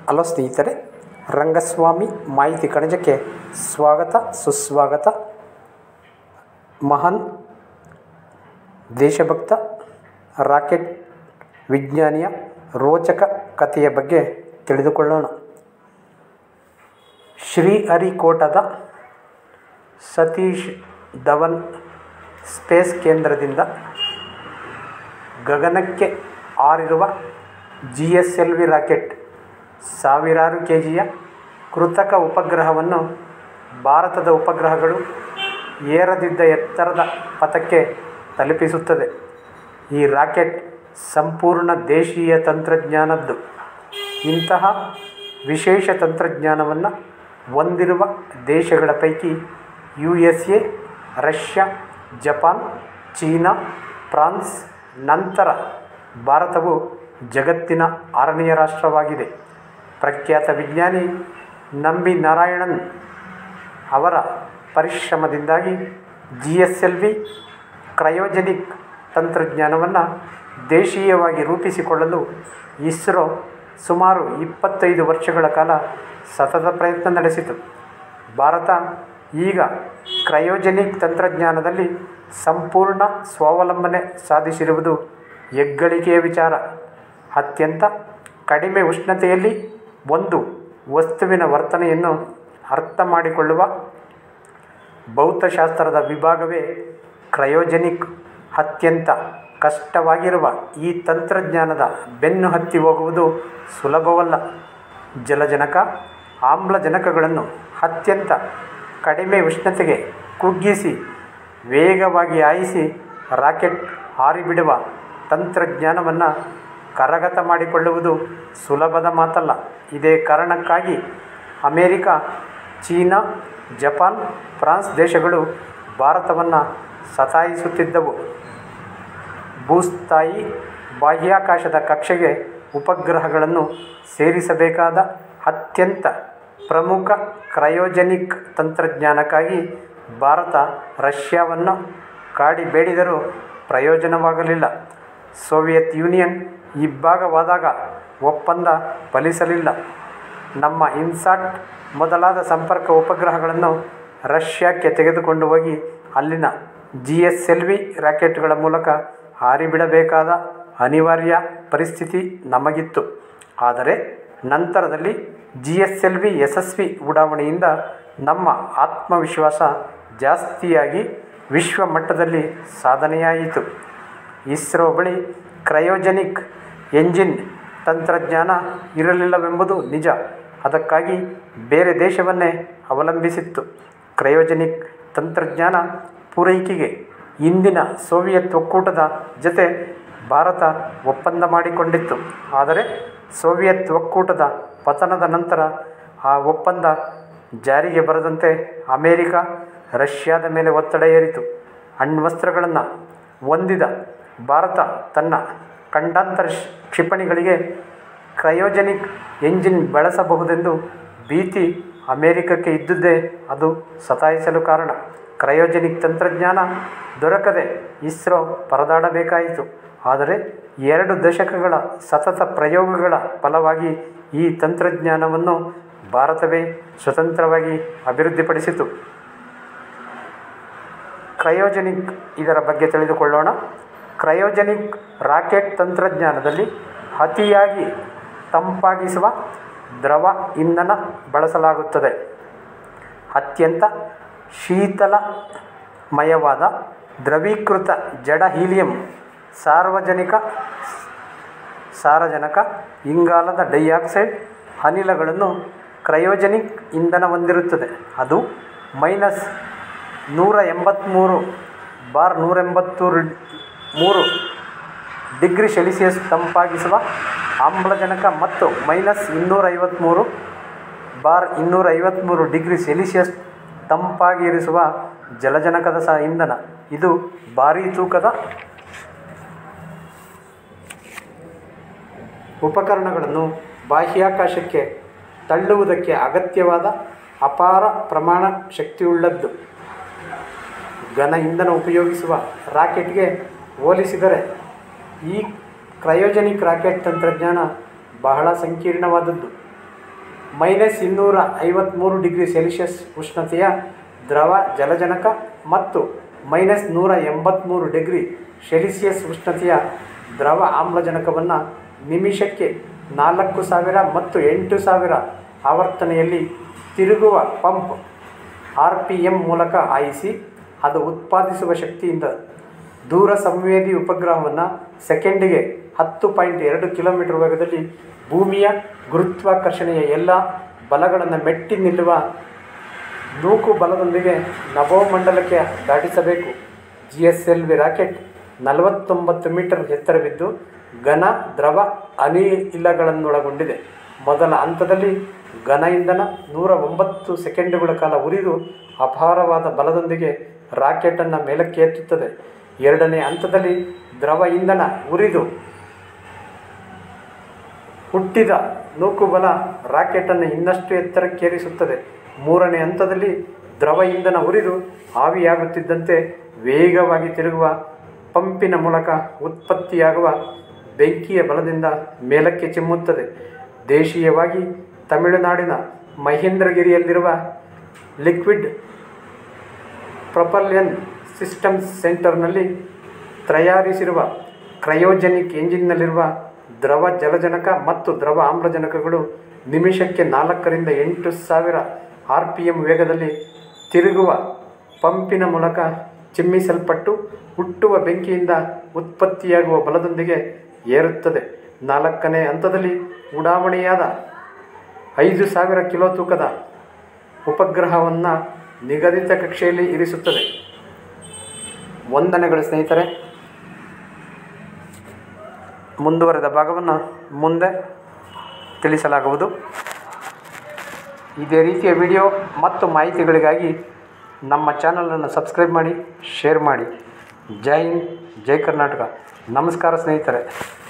Hello ಸ್ನೇಹಿತರೆ, ರಂಗಸ್ವಾಮಿ ಮಾಹಿತಿ ಕಣಜಕ್ಕೆ ಸ್ವಾಗತ ಸುಸ್ವಾಗತ. ಮಹಾನ್ ದೇಶಭಕ್ತ ರಾಕೆಟ್ ವಿಜ್ಞಾನಿಯ ರೋಚಕ ಕಥೆಯ ಬಗ್ಗೆ ತಿಳಿದುಕೊಳ್ಳೋಣ. ಶ್ರೀಹರಿಕೋಟದ ಸತೀಶ್ ಧವನ್ ಸ್ಪೇಸ್ ಕೇಂದ್ರದಿಂದ ಗಗನಕ್ಕೆ ಹಾರಿರುವ GSLV ರಾಕೆಟ್ ಸಾವಿರಾರು ಕೆಜಿಯ ಕೃತಕ ಉಪಗ್ರಹವನ್ನು ಭಾರತದ ಉಪಗ್ರಹಗಳು ಏರದಿದ್ದ ಎತ್ತರದ ಪಥಕ್ಕೆ ತಲುಪಿಸುತ್ತದೆ. ಈ ರಾಕೆಟ್ ಸಂಪೂರ್ಣ ದೇಶೀಯ ತಂತ್ರಜ್ಞಾನದ್ದು. ಇಂತಹ ವಿಶೇಷ ತಂತ್ರಜ್ಞಾನವನ್ನು ಹೊಂದಿರುವ ದೇಶಗಳ ಪೈಕಿ USA, Russia, Japan, China, France ನಂತರ ಭಾರತವು ಜಗತ್ತಿನ 6ನೇ ರಾಷ್ಟ್ರವಾಗಿದೆ. ಪ್ರಖ್ಯಾತ ವಿಜ್ಞಾನಿ ನಂಬಿ ನಾರಾಯಣನ್ ಅವರ ಪರಿಶ್ರಮದಿಂದಾಗಿ GSLV ಕ್ರಯೋಜೆನಿಕ್ ತಂತ್ರಜ್ಞಾನವನ್ನು ದೇಶೀಯವಾಗಿ ರೂಪಿಸಿಕೊಳ್ಳಲು ಇಸ್ರೋ ಸುಮಾರು 25 ವರ್ಷಗಳ ಕಾಲ ಸತತ ಪ್ರಯತ್ನ ನಡೆಸಿತು. ಭಾರತ ಈಗ ಕ್ರಯೋಜೆನಿಕ್ ತಂತ್ರಜ್ಞಾನದಲ್ಲಿ ಸಂಪೂರ್ಣ ಸ್ವಾವಲಂಬನೆ ಸಾಧಿಸಿರುವುದು ಹೆಗ್ಗಳಿಕೆಯ ವಿಚಾರ. ಅತ್ಯಂತ ಕಡಿಮೆ ಉಷ್ಣತೆಯಲ್ಲಿ ಒಂದು ವಸ್ತುವಿನ ವರ್ತನೆಯನ್ನು ಅರ್ಥ ಮಾಡಿಕೊಳ್ಳುವ ಭೌತಶಾಸ್ತ್ರದ ವಿಭಾಗವೇ ಕ್ರಯೋಜೆನಿಕ್. ಅತ್ಯಂತ ಕಷ್ಟವಾಗಿರುವ ಈ ತಂತ್ರಜ್ಞಾನದ ಬೆನ್ನು ಹತ್ತಿ ಹೋಗುವುದು ಸುಲಭವಲ್ಲ. ಜಲಜನಕ, ಆಮ್ಲಜನಕಗಳನ್ನು ಅತ್ಯಂತ ಕಡಿಮೆ ಉಷ್ಣತೆಗೆ ಕುಗ್ಗಿಸಿ ವೇಗವಾಗಿ ಹಾಯಿಸಿ ರಾಕೆಟ್ ಹಾರಿಬಿಡುವ ತಂತ್ರಜ್ಞಾನವನ್ನು ಕರಗತ ಮಾಡಿಕೊಳ್ಳುವುದು ಸುಲಭದ ಮಾತಲ್ಲ. ಇದೇ ಕಾರಣಕ್ಕಾಗಿ ಅಮೇರಿಕ, ಚೀನಾ, ಜಪಾನ್, ಫ್ರಾನ್ಸ್ ದೇಶಗಳು ಭಾರತವನ್ನು ಸತಾಯಿಸುತ್ತಿದ್ದವು. ಭೂಸ್ಥಾಯಿ ಬಾಹ್ಯಾಕಾಶದ ಕಕ್ಷೆಗೆ ಉಪಗ್ರಹಗಳನ್ನು ಸೇರಿಸಬೇಕಾದ ಅತ್ಯಂತ ಪ್ರಮುಖ ಕ್ರಯೋಜೆನಿಕ್ ತಂತ್ರಜ್ಞಾನಕ್ಕಾಗಿ ಭಾರತ ರಷ್ಯಾವನ್ನು ಕಾಡಿಬೇಡಿದರೂ ಪ್ರಯೋಜನವಾಗಲಿಲ್ಲ. ಸೋವಿಯತ್ ಯೂನಿಯನ್ ಇಬ್ಬಾಗವಾದಾಗ ಒಪ್ಪಂದ ಫಲಿಸಲಿಲ್ಲ. ನಮ್ಮ ಇನ್ಸಾಟ್ ಮೊದಲಾದ ಸಂಪರ್ಕ ಉಪಗ್ರಹಗಳನ್ನು ರಷ್ಯಾಕ್ಕೆ ತೆಗೆದುಕೊಂಡು ಹೋಗಿ ಅಲ್ಲಿನ GSLV ರಾಕೆಟ್ಗಳ ಮೂಲಕ ಹಾರಿಬಿಡಬೇಕಾದ ಅನಿವಾರ್ಯ ಪರಿಸ್ಥಿತಿ ನಮಗಿತ್ತು. ಆದರೆ ನಂತರದಲ್ಲಿ GSLV ಯಶಸ್ವಿ ಉಡಾವಣೆಯಿಂದ ನಮ್ಮ ಆತ್ಮವಿಶ್ವಾಸ ಜಾಸ್ತಿಯಾಗಿ ವಿಶ್ವ ಮಟ್ಟದಲ್ಲಿ ಸಾಧನೆಯಾಯಿತು. ಇಸ್ರೋ ಬಳಿ ಕ್ರಯೋಜೆನಿಕ್ ಎಂಜಿನ್ ತಂತ್ರಜ್ಞಾನ ಇರಲಿಲ್ಲವೆಂಬುದು ನಿಜ. ಅದಕ್ಕಾಗಿ ಬೇರೆ ದೇಶವನ್ನೇ ಅವಲಂಬಿಸಿತ್ತು. ಕ್ರಯೋಜೆನಿಕ್ ತಂತ್ರಜ್ಞಾನ ಪೂರೈಕೆಗೆ ಇಂದಿನ ಸೋವಿಯತ್ ಒಕ್ಕೂಟದ ಜತೆ ಭಾರತ ಒಪ್ಪಂದ ಮಾಡಿಕೊಂಡಿತ್ತು. ಆದರೆ ಸೋವಿಯತ್ ಒಕ್ಕೂಟದ ಪತನದ ನಂತರ ಆ ಒಪ್ಪಂದ ಜಾರಿಗೆ ಬರದಂತೆ ಅಮೇರಿಕ, ರಷ್ಯಾದ ಮೇಲೆ ಒತ್ತಡ ಹೇರಿತು. ಅಣ್ವಸ್ತ್ರಗಳನ್ನು ಹೊಂದಿದ ಭಾರತ ತನ್ನ ಖಂಡಾಂತರ ಕ್ಷಿಪಣಿಗಳಿಗೆ ಕ್ರಯೋಜೆನಿಕ್ ಎಂಜಿನ್ ಬಳಸಬಹುದೆಂದು ಭೀತಿ ಅಮೇರಿಕಕ್ಕೆ ಇದ್ದುದೇ ಅದು ಸತಾಯಿಸಲು ಕಾರಣ. ಕ್ರಯೋಜೆನಿಕ್ ತಂತ್ರಜ್ಞಾನ ದೊರಕದೆ ಇಸ್ರೋ ಪರದಾಡಬೇಕಾಯಿತು. ಆದರೆ 2 ದಶಕಗಳ ಸತತ ಪ್ರಯೋಗಗಳ ಫಲವಾಗಿ ಈ ತಂತ್ರಜ್ಞಾನವನ್ನು ಭಾರತವೇ ಸ್ವತಂತ್ರವಾಗಿ ಅಭಿವೃದ್ಧಿಪಡಿಸಿತು. ಕ್ರಯೋಜೆನಿಕ್ ಇದರ ಬಗ್ಗೆ ತಿಳಿದುಕೊಳ್ಳೋಣ. ಕ್ರಯೋಜೆನಿಕ್ ರಾಕೆಟ್ ತಂತ್ರಜ್ಞಾನದಲ್ಲಿ ಅತಿಯಾಗಿ ತಂಪಾಗಿಸುವ ದ್ರವ ಇಂಧನ ಬಳಸಲಾಗುತ್ತದೆ. ಅತ್ಯಂತ ಶೀತಲಮಯವಾದ ದ್ರವೀಕೃತ ಜಡ ಹೀಲಿಯಂ, ಸಾರಜನಕ, ಇಂಗಾಲದ ಡೈಆಕ್ಸೈಡ್ ಅನಿಲಗಳನ್ನು ಕ್ರಯೋಜೆನಿಕ್ ಇಂಧನ ಹೊಂದಿರುತ್ತದೆ. ಅದು -183 ಡಿಗ್ರಿ ಸೆಲ್ಸಿಯಸ್ ತಂಪಾಗಿಸುವ ಆಮ್ಲಜನಕ ಮತ್ತು -253 ಡಿಗ್ರಿ ಸೆಲ್ಸಿಯಸ್ ತಂಪಾಗಿರಿಸುವ ಜಲಜನಕದ ಸಹ ಇಂಧನ. ಇದು ಭಾರೀ ತೂಕದ ಉಪಕರಣಗಳನ್ನು ಬಾಹ್ಯಾಕಾಶಕ್ಕೆ ತಳ್ಳುವುದಕ್ಕೆ ಅಗತ್ಯವಾದ ಅಪಾರ ಪ್ರಮಾಣ ಶಕ್ತಿಯುಳ್ಳದ್ದು. ಘನ ಇಂಧನ ಉಪಯೋಗಿಸುವ ರಾಕೆಟ್ಗೆ ಹೋಲಿಸಿದರೆ ಈ ಕ್ರಯೋಜೆನಿಕ್ ರಾಕೆಟ್ ತಂತ್ರಜ್ಞಾನ ಬಹಳ ಸಂಕೀರ್ಣವಾದದ್ದು. -253 ಡಿಗ್ರಿ ಸೆಲ್ಸಿಯಸ್ ಉಷ್ಣತೆಯ ದ್ರವ ಜಲಜನಕ ಮತ್ತು -183 ಡಿಗ್ರಿ ಸೆಲ್ಸಿಯಸ್ ಉಷ್ಣತೆಯ ದ್ರವ ಆಮ್ಲಜನಕವನ್ನು ನಿಮಿಷಕ್ಕೆ 4000 ಮತ್ತು 8000 ಆವರ್ತನೆಯಲ್ಲಿ ತಿರುಗುವ ಪಂಪ್ RPM ಮೂಲಕ ಹಾಯಿಸಿ ಅದು ಉತ್ಪಾದಿಸುವ ಶಕ್ತಿಯಿಂದ ದೂರ ಸಂವೇದಿ ಉಪಗ್ರಹವನ್ನು ಸೆಕೆಂಡಿಗೆ 10.2 ಕಿಲೋಮೀಟರ್ ವೇಗದಲ್ಲಿ ಭೂಮಿಯ ಗುರುತ್ವಾಕರ್ಷಣೆಯ ಎಲ್ಲ ಬಲಗಳನ್ನು ಮೆಟ್ಟಿ ನಿಲ್ಲುವ ನೂಕು ಬಲದೊಂದಿಗೆ ನಭೋಮಂಡಲಕ್ಕೆ ದಾಟಿಸಬೇಕು. GSLV ರಾಕೆಟ್ 49 ಮೀಟರ್ ಎತ್ತರವಿದ್ದು ಘನ ದ್ರವ ಅನಿಲಗಳನ್ನೊಳಗೊಂಡಿದೆ. ಮೊದಲ ಹಂತದಲ್ಲಿ ಘನ ಇಂಧನ 109 ಸೆಕೆಂಡುಗಳ ಕಾಲ ಉರಿದು ಅಪಾರವಾದ ಬಲದೊಂದಿಗೆ ರಾಕೆಟನ್ನು ಮೇಲಕ್ಕೆ ಎತ್ತುತ್ತದೆ. ಎರಡನೇ ಹಂತದಲ್ಲಿ ದ್ರವ ಇಂಧನ ಉರಿದು ಹುಟ್ಟಿದ ನೂಕುಬಲ ರಾಕೆಟನ್ನು ಇನ್ನಷ್ಟು ಎತ್ತರಕ್ಕೇರಿಸುತ್ತದೆ. ಮೂರನೇ ಹಂತದಲ್ಲಿ ದ್ರವ ಇಂಧನ ಉರಿದು ಆವಿಯಾಗುತ್ತಿದ್ದಂತೆ ವೇಗವಾಗಿ ತಿರುಗುವ ಪಂಪಿನ ಮೂಲಕ ಉತ್ಪತ್ತಿಯಾಗುವ ಬೆಂಕಿಯ ಬಲದಿಂದ ಮೇಲಕ್ಕೆ ಚಿಮ್ಮುತ್ತದೆ. ದೇಶೀಯವಾಗಿ ತಮಿಳುನಾಡಿನ ಮಹೇಂದ್ರಗಿರಿಯಲ್ಲಿರುವ ಲಿಕ್ವಿಡ್ ಪ್ರೊಪಲ್ಷನ್ ಸಿಸ್ಟಮ್ಸ್ ಸೆಂಟರ್ನಲ್ಲಿ ತಯಾರಿಸಿರುವ ಕ್ರಯೋಜೆನಿಕ್ ಎಂಜಿನ್ನಲ್ಲಿರುವ ದ್ರವ ಜಲಜನಕ ಮತ್ತು ದ್ರವ ಆಮ್ಲಜನಕಗಳು ನಿಮಿಷಕ್ಕೆ 4 ರಿಂದ 8000 RPM ವೇಗದಲ್ಲಿ ತಿರುಗುವ ಪಂಪಿನ ಮೂಲಕ ಚಿಮ್ಮಿಸಲ್ಪಟ್ಟು ಹುಟ್ಟುವ ಬೆಂಕಿಯಿಂದ ಉತ್ಪತ್ತಿಯಾಗುವ ಬಲದೊಂದಿಗೆ ಏರುತ್ತದೆ. ನಾಲ್ಕನೇ ಹಂತದಲ್ಲಿ ಉಡಾವಣೆಯಾದ 5000 ಕಿಲೋ ತೂಕದ ಉಪಗ್ರಹವನ್ನು ನಿಗದಿತ ಕಕ್ಷೆಯಲ್ಲಿ ಇರಿಸುತ್ತದೆ. ವಂದನೆಗಳು ಸ್ನೇಹಿತರೆ. ಮುಂದುವರೆದ ಭಾಗವನ್ನು ಮುಂದೆ ತಿಳಿಸಲಾಗುವುದು. ಇದೇ ರೀತಿಯ ವಿಡಿಯೋ ಮತ್ತು ಮಾಹಿತಿಗಳಿಗಾಗಿ ನಮ್ಮ ಚಾನಲನ್ನು ಸಬ್ಸ್ಕ್ರೈಬ್ ಮಾಡಿ, ಶೇರ್ ಮಾಡಿ. ಜೈ ಹಿಂದ್, ಜೈ ಕರ್ನಾಟಕ. ನಮಸ್ಕಾರ ಸ್ನೇಹಿತರೆ.